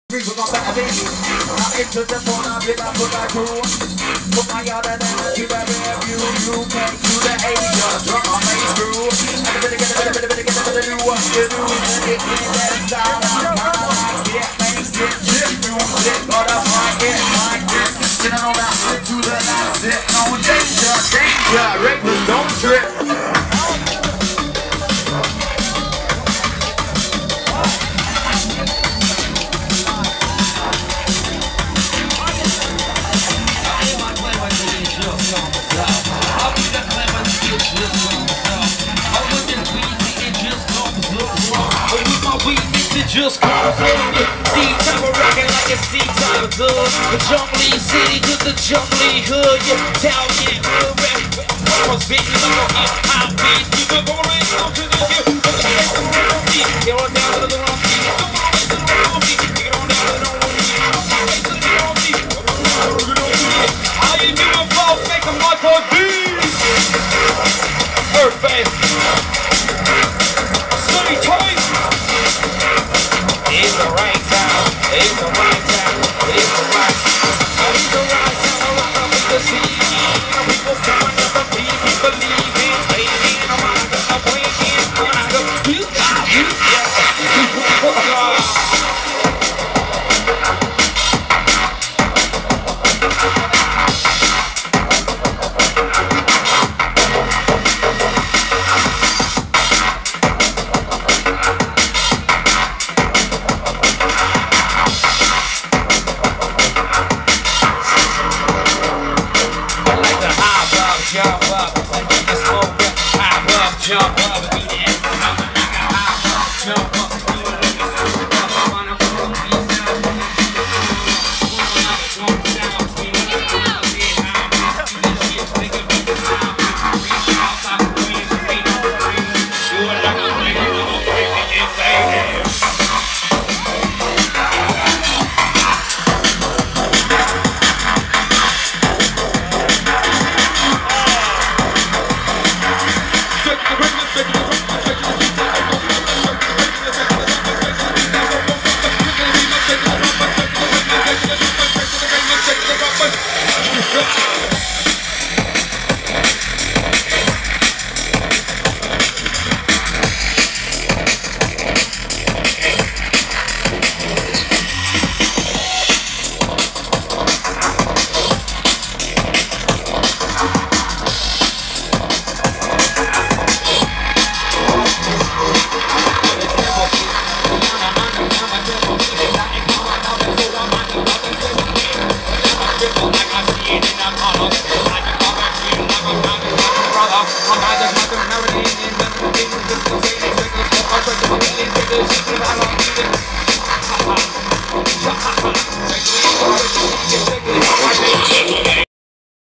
We're gonna back this. Now into the phone, I big up what I do. Put my yard and then I keep that review. You can't do the Asia, drop my main screw. And a bit of do what you do. Get in that style, I'm kinda like it. Makes it shit, do shit, but I find it. Sitting on that shit to the night, sitting on danger. Rapers don't trip. Just comes up, C-time of rockin' like a C-time of does. The jungly city to the jungly hood, yeah, Italian hood, rap. I was big, you know, hip hop beats. You can go right on to the hill, but you can't go around me. You're down to the